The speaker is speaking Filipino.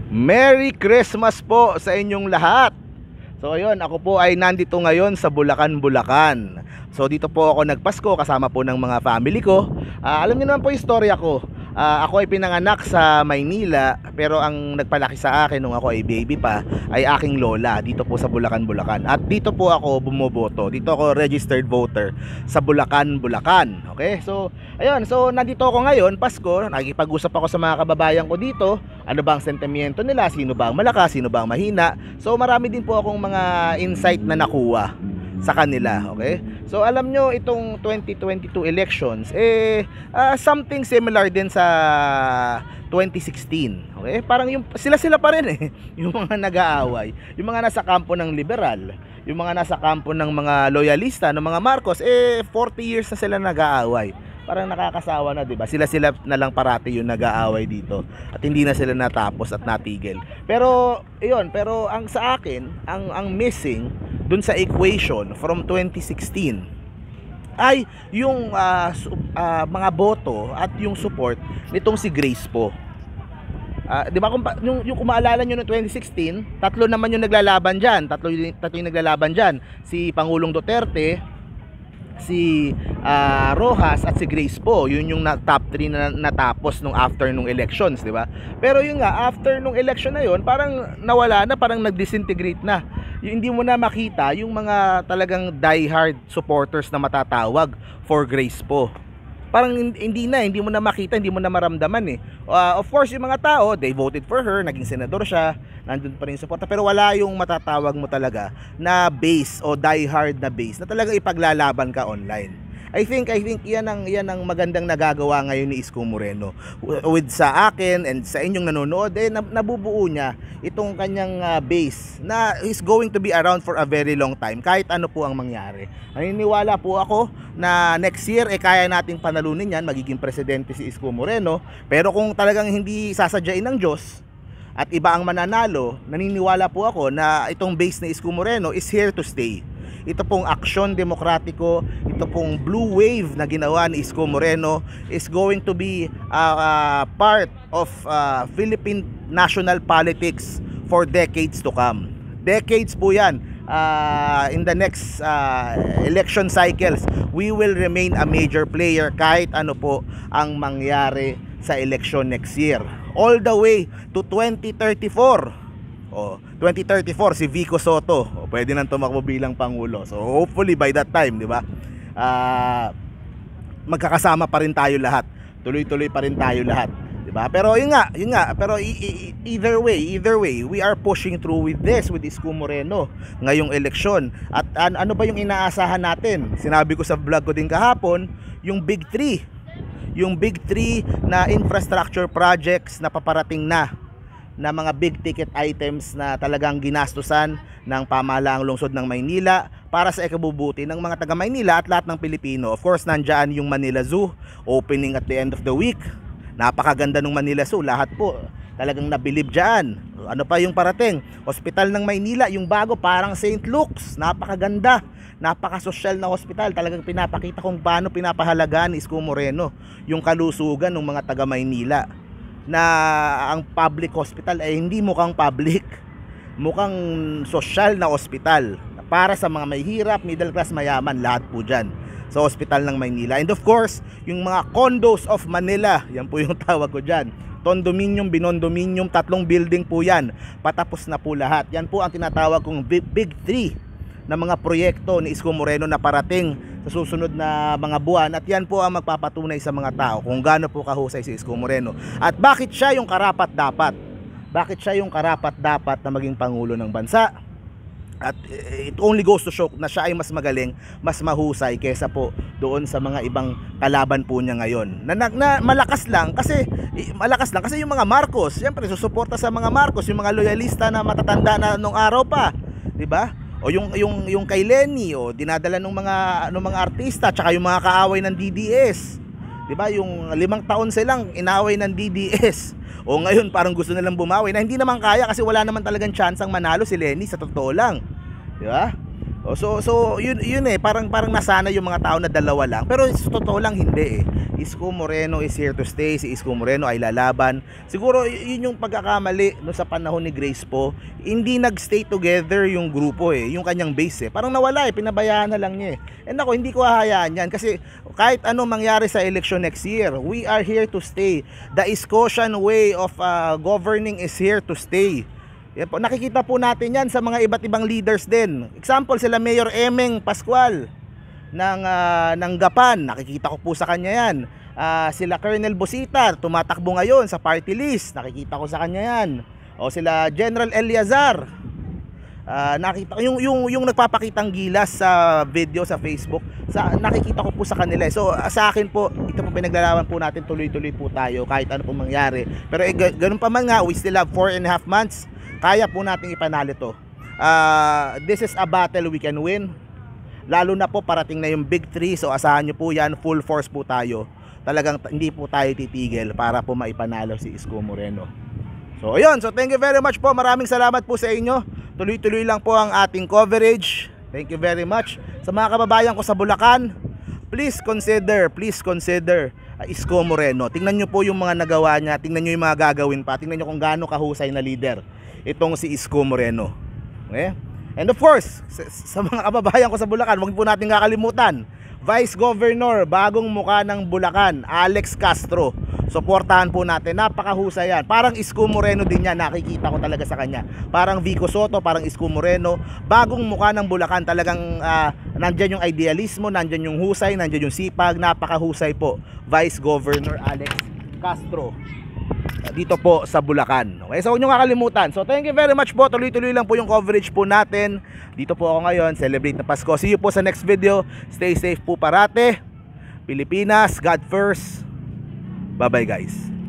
Merry Christmas po sa inyong lahat. So ayun, ako po ay nandito ngayon sa Bulacan, Bulacan. So dito po ako nagpasko kasama po ng mga family ko. Alam niyo naman po yung istorya ko. Ako ay pinanganak sa Maynila, pero ang nagpalaki sa akin nung ako ay baby pa ay aking lola dito po sa Bulacan, Bulacan. At dito po ako bumoboto. Dito ako registered voter sa Bulacan, Bulacan. Okay? So ayun, so nandito ako ngayon, Pasko. Nakikipag-usap ako sa mga kababayan ko dito. Ano ba ang sentimiento nila? Sino ba ang malakas? Sino ba ang mahina? So marami din po akong mga insight na nakuha sa kanila, okay? So alam nyo, itong 2022 elections something similar din sa 2016, okay? Parang yung sila pa rin yung mga nag-aaway, yung mga nasa kampo ng liberal, yung mga nasa kampo ng mga loyalista ng mga Marcos, 40 years na sila nag-aaway. Parang nakakasawa na, 'di ba? Sila na lang parati yung nag-aaway dito at hindi na sila natapos at natigil. Pero pero ang sa akin, ang missing dun sa equation from 2016 ay yung mga boto at yung support nitong si Grace po. 'Di ba yung kung maalala nyo noong 2016, tatlo naman yung naglalaban diyan, tatlo yung naglalaban diyan, si Pangulong Duterte, si Rojas at si Grace po. Yun yung top 3 na natapos nung after nung elections, di ba? Pero yun nga, after nung election na yun, parang nawala na, parang nag-disintegrate na. Yung hindi mo na makita yung mga talagang diehard supporters na matatawag for Grace po. Parang hindi mo na makita, hindi mo na maramdaman . Of course, yung mga tao, they voted for her, naging senador siya, nandun pa rin yung suporta, pero wala yung matatawag mo talaga na base o die-hard na base na talagang ipaglalaban ka online. I think yan ang magandang nagagawa ngayon ni Isko Moreno with sa akin and sa inyong nanonood. Nabubuo niya itong kanyang base na is going to be around for a very long time kahit ano po ang mangyari. Naniniwala po ako na next year kaya nating panalunin yan, magiging presidente si Isko Moreno. Pero kung talagang hindi sasadyain ng Diyos at iba ang mananalo, naniniwala po ako na itong base na Isko Moreno is here to stay. Ito pong aksyon demokratiko, ito pong blue wave na ginawa ni Isko Moreno is going to be part of Philippine national politics for decades to come. Decades po yan. In the next election cycles, we will remain a major player kahit ano po ang mangyari sa election next year. All the way to 2034. 2034 si Vico Soto, pwede nang tumakbo bilang pangulo. So hopefully by that time, di ba? Magkakasama pa rin tayo lahat. Tuloy-tuloy pa rin tayo lahat, di ba? Pero yun nga, pero either way, we are pushing through with Isko Moreno ngayong eleksyon. At ano ba yung inaasahan natin? Sinabi ko sa vlog ko din kahapon, yung Big 3. Yung Big 3 na infrastructure projects na paparating na mga big ticket items na talagang ginastusan ng pamahalaang lungsod ng Maynila para sa ikabubuti ng mga taga Maynila at lahat ng Pilipino. Of course, nandyan yung Manila Zoo, opening at the end of the week. Napakaganda ng Manila Zoo, lahat po talagang nabilib dyan. Ano pa yung parating? Hospital ng Maynila, yung bago, parang St. Luke's, napakaganda, napakasosyal na hospital. Talagang pinapakita kung paano pinapahalagaan ni Isko Moreno yung kalusugan ng mga taga Maynila, na ang public hospital ay hindi mukhang public, mukhang social na hospital para sa mga may hirap, middle class, mayaman, lahat po dyan sa hospital ng Maynila. And of course, yung mga condos of Manila, yan po yung tawag ko dyan, condominium, binondominium, 3 building po yan, patapos na po lahat. Yan po ang tinatawag kong big 3 na mga proyekto ni Isko Moreno na parating sa susunod na mga buwan, at yan po ang magpapatunay sa mga tao kung gaano po kahusay si Isko Moreno at bakit siya yung karapat-dapat na maging pangulo ng bansa. At it only goes to show na siya ay mas magaling, mas mahusay kaysa po doon sa mga ibang kalaban po niya ngayon na malakas lang kasi yung mga Marcos, siyempre susuporta sa mga Marcos, yung mga loyalista na matatanda na nung araw pa, di ba? O yung kay Lenny, dinadala ng mga artista, tsaka yung mga kaaway ng DDS, 'di ba? Yung 5 taon silang inaway ng DDS. O ngayon parang gusto nilang bumawi na hindi naman kaya kasi wala naman talagang chance ang manalo si Lenny, sa totoo lang. 'Di ba? So yun parang nasanay yung mga tao na dalawa lang. Pero totoo lang hindi eh. Isko Moreno is here to stay. Si Isko Moreno ay lalaban. Siguro yun yung pagkakamali no, sa panahon ni Grace po. Hindi nagstay together yung grupo eh, yung kanyang base eh. Parang nawala eh, pinabayaan na lang niya eh. And ako, hindi ko hahayaan yan kasi kahit ano mangyari sa election next year, we are here to stay. The Scotian way of governing is here to stay. Yan po, nakikita po natin yan sa mga iba't ibang leaders din. Example, sila Mayor Emeng Pascual ng Gapan, nakikita ko po sa kanya yan. Sila Colonel Bositar, tumatakbo ngayon sa party list, nakikita ko sa kanya yan. O sila General Eliazar, nakita ko yung nagpapakitang gilas sa video sa Facebook, nakikita ko po sa kanila. So sa akin po, ito po pinaglalaban po natin, tuloy-tuloy po tayo kahit ano po mangyari. Pero ganun pa man nga, we still have 4.5 months. Kaya po natin ipanalo to. This is a battle we can win. Lalo na po parating na yung Big 3. So asahan nyo po yan, full force po tayo. Talagang hindi po tayo titigil para po maipanalo si Isko Moreno. So ayun, so thank you very much po. Maraming salamat po sa inyo. Tuloy-tuloy lang po ang ating coverage. Thank you very much. Sa mga kababayan ko sa Bulacan, please consider Isko Moreno. Tingnan nyo po yung mga nagawa niya. Tingnan nyo yung mga gagawin pa. Tingnan nyo kung gaano kahusay na leader itong si Isko Moreno. Okay? And of course, sa mga kababayan ko sa Bulacan, huwag po natin kakalimutan, Vice Governor, bagong muka ng Bulacan, Alex Castro. Suportahan po natin, napakahusay yan. Parang Isko Moreno din yan, nakikita ko talaga sa kanya. Parang Vico Soto, parang Isko Moreno, bagong muka ng Bulacan. Talagang nandyan yung idealismo, nandyan yung husay, nandyan yung sipag, napakahusay po. Vice Governor Alex Castro dito po sa Bulacan. Okay, so huwag nyo kakalimutan. So thank you very much po. Tuloy-tuloy lang po yung coverage po natin. Dito po ako ngayon, celebrate na Pasko. See you po sa next video. Stay safe po parate. Pilipinas, God first. Bye bye guys.